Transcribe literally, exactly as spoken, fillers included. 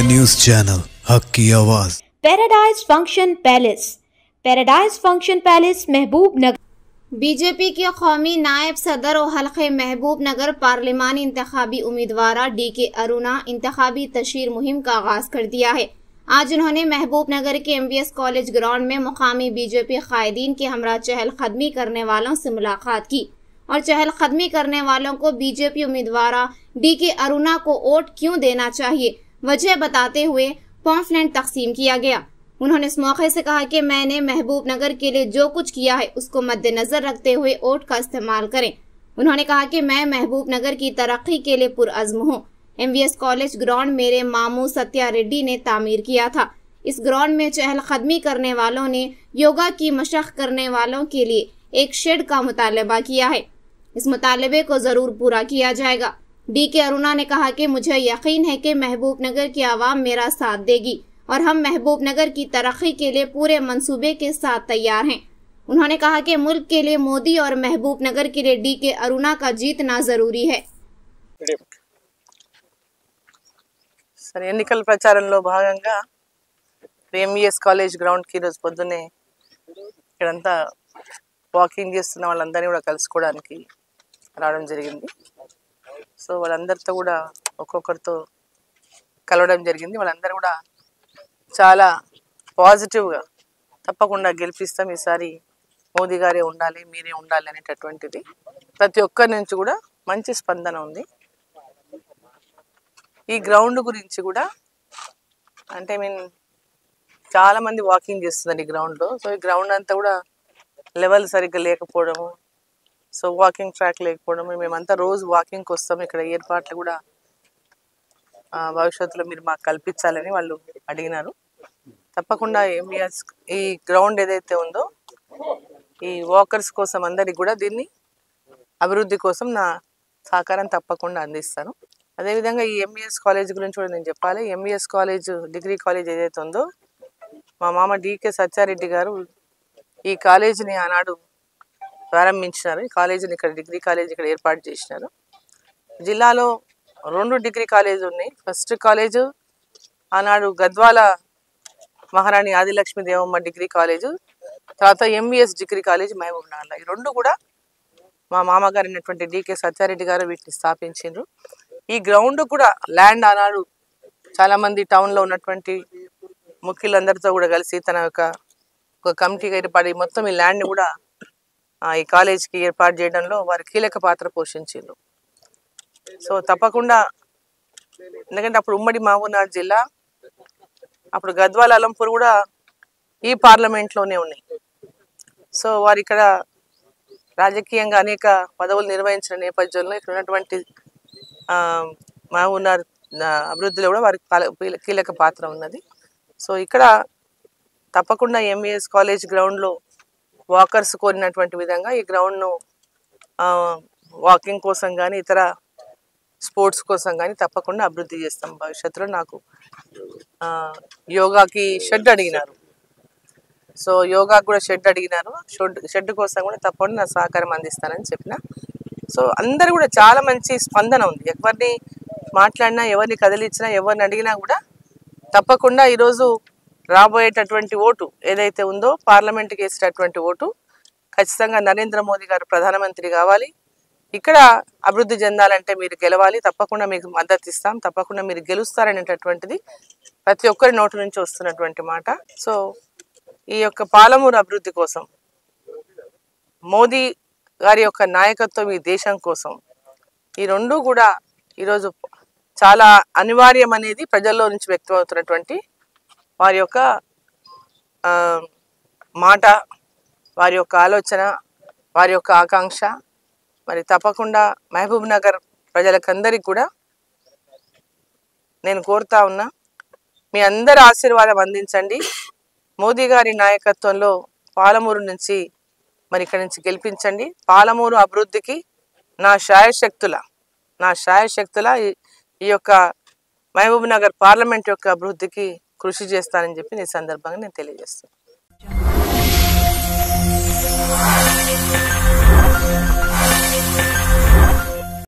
News channel हक की आवाज़। Paradise function palace. Paradise function palace Mahbubnagar. BJP के कौमी नायब सदर और हल्के महबूब नगर पार्लिमानी इंतखाबी उम्मीदवार डी के अरुणा इंतखाबी तशहीर मुहिम का आगाज कर दिया है। आज उन्होंने महबूब नगर के M B S college ground में मुकामी बीजेपी कायदीन के हमरा चहल कदमी करने वालों से मुलाकात की और चहल कदमी करने वालों को बीजेपी उम्मीदवार डी के अरुणा को वोट क्यों देना चाहिए वजह बताते हुए पॉम्फलेट तकसीम किया गया। उन्होंने इस मौके से कहा कि मैंने महबूब नगर के लिए जो कुछ किया है उसको मद्देनजर रखते हुए वोट का इस्तेमाल करें। उन्होंने कहा कि मैं महबूब नगर की तरक्की के लिए पुरअज़्म हूँ। M B S college ground मेरे मामू सत्या रेड्डी ने तामीर किया था। इस ग्राउंड में चहल कदमी करने वालों ने योगा की मशक करने वालों के लिए एक शेड का मुतालबा किया है। इस मुतालबे को जरूर पूरा किया जाएगा। डी के अरुणा ने कहा कि मुझे यकीन है कि महबूब नगर की आवाम मेरा साथ देगी और हम महबूब नगर की तरक्की के लिए पूरे मंसूबे के साथ तैयार हैं। उन्होंने कहा कि मुल्क के लिए मोदी और महबूब नगर के लिए डी के अरुणा का जीतना जरूरी है। సరే ఎన్నికల ప్రచారంలో భాగంగా ఎంఈఎస్ కాలేజ్ గ్రౌండ్ కి రోజు పొద్దునే ఇక్కడంతా వాకింగ్ చేస్తున్న వాళ్ళందరినీ కూడా కలుసుకోవడానికి రావడం జరిగింది। సో వాళ్ళందరితో కూడా ఒక్కొక్కరితో కలవడం జరిగింది। వాళ్ళందరూ కూడా చాలా పాజిటివ్గా తప్పకుండా గెలిపిస్తాం, ఈసారి మోదీ గారే ఉండాలి, మీరే ఉండాలి అనేటటువంటిది ప్రతి ఒక్కరి నుంచి కూడా మంచి స్పందన ఉంది। ఈ గ్రౌండ్ గురించి కూడా అంటే మీన్ చాలా మంది వాకింగ్ చేస్తున్నారు ఈ గ్రౌండ్లో। సో ఈ గ్రౌండ్ అంతా కూడా లెవెల్ సరిగ్గా లేకపోవడము, సో వాకింగ్ ట్రాక్ లేకపోవడము, మేమంతా రోజు వాకింగ్కి వస్తాము, ఇక్కడ ఏర్పాట్లు కూడా భవిష్యత్తులో మీరు మాకు కల్పించాలని వాళ్ళు అడిగినారు। తప్పకుండా ఎంబీఎస్ ఈ గ్రౌండ్ ఏదైతే ఉందో ఈ వాకర్స్ కోసం అందరికి కూడా దీన్ని అభివృద్ధి కోసం నా సహకారం తప్పకుండా అందిస్తాను। అదేవిధంగా ఈ ఎంబీఎస్ కాలేజ్ గురించి కూడా నేను చెప్పాలి। ఎంబీఎస్ కాలేజ్ డిగ్రీ కాలేజ్ ఏదైతే ఉందో మా మామ డీకే సత్యారెడ్డి గారు ఈ కాలేజీని ఆనాడు ప్రారంభించినారు। ఈ కాలేజీని ఇక్కడ డిగ్రీ కాలేజ్ ఇక్కడ ఏర్పాటు చేసినారు। జిల్లాలో రెండు డిగ్రీ కాలేజీలు ఉన్నాయి। ఫస్ట్ కాలేజ్ ఆనాడు గద్వాల మహారాణి ఆదిలక్ష్మి దేవమ్మ డిగ్రీ కాలేజ్, తర్వాత ఎంబీఎస్ డిగ్రీ కాలేజ్ మహబూబ్ నగర్లో। ఈ రెండు కూడా మా మామగారు అయినటువంటి డీకే సత్యారెడ్డి గారు వీటిని స్థాపించారు। ఈ గ్రౌండ్ కూడా ల్యాండ్ ఆనాడు చాలామంది టౌన్లో ఉన్నటువంటి ముఖ్యులందరితో కూడా కలిసి తన యొక్క ఒక కమిటీగా ఏర్పడి మొత్తం ఈ ల్యాండ్ని కూడా ఈ కాలేజ్కి ఏర్పాటు చేయడంలో వారు కీలక పాత్ర పోషించారు। సో తప్పకుండా ఎందుకంటే అప్పుడు ఉమ్మడి మహబూబ్నగర్ జిల్లా, అప్పుడు గద్వాల అలంపూర్ కూడా ఈ పార్లమెంట్లోనే ఉన్నాయి। సో వారు ఇక్కడ రాజకీయంగా అనేక పదవులు నిర్వహించిన నేపథ్యంలో ఇక్కడ ఉన్నటువంటి మహబూబ్నగర్ అభివృద్ధిలో కూడా వారికి కీలక పాత్ర ఉన్నది। సో ఇక్కడ తప్పకుండా ఎంఈఎస్ కాలేజ్ గ్రౌండ్లో వాకర్స్ కోరినటువంటి విధంగా ఈ గ్రౌండ్ను వాకింగ్ కోసం కానీ ఇతర స్పోర్ట్స్ కోసం కానీ తప్పకుండా అభివృద్ధి చేస్తాం భవిష్యత్తులో। నాకు యోగాకి షెడ్ అడిగినారు, సో యోగా కూడా షెడ్ అడిగినారు, షెడ్ షెడ్ కోసం కూడా తప్పకుండా నా సహకారం అందిస్తానని చెప్పిన। సో అందరు కూడా చాలా మంచి స్పందన ఉంది। ఎవరిని మాట్లాడినా, ఎవరిని కదిలించినా, ఎవరిని అడిగినా కూడా తప్పకుండా ఈరోజు రాబోయేటటువంటి ఓటు ఏదైతే ఉందో పార్లమెంట్కి వేసేటటువంటి ఓటు ఖచ్చితంగా నరేంద్ర మోదీ గారు ప్రధానమంత్రి కావాలి, ఇక్కడ అభివృద్ధి చెందాలంటే మీరు గెలవాలి, తప్పకుండా మీకు మద్దతు ఇస్తాం, తప్పకుండా మీరు గెలుస్తారనేటటువంటిది ప్రతి ఒక్కరి నోటు నుంచి వస్తున్నటువంటి మాట। సో ఈ యొక్క పాలమూరు అభివృద్ధి కోసం మోదీ గారి యొక్క నాయకత్వం ఈ దేశం కోసం ఈ రెండు కూడా ఈరోజు చాలా అనివార్యం అనేది ప్రజల్లో నుంచి వ్యక్తమవుతున్నటువంటి వారి యొక్క మాట, వారి యొక్క ఆలోచన, వారి యొక్క ఆకాంక్ష। మరి తప్పకుండా మహబూబ్ నగర్ ప్రజలకందరికీ కూడా నేను కోరుతా ఉన్నా, మీ అందరి ఆశీర్వాదం అందించండి। మోదీ గారి నాయకత్వంలో పాలమూరు నుంచి మరి ఇక్కడి నుంచి గెలిపించండి। పాలమూరు అభివృద్ధికి నా శాయశక్తుల నా శాయశక్తుల ఈ యొక్క మహబూబ్ నగర్ పార్లమెంట్ యొక్క అభివృద్ధికి కృషి చేస్తానని చెప్పి ఈ సందర్భంగా నేను తెలియజేస్తాను।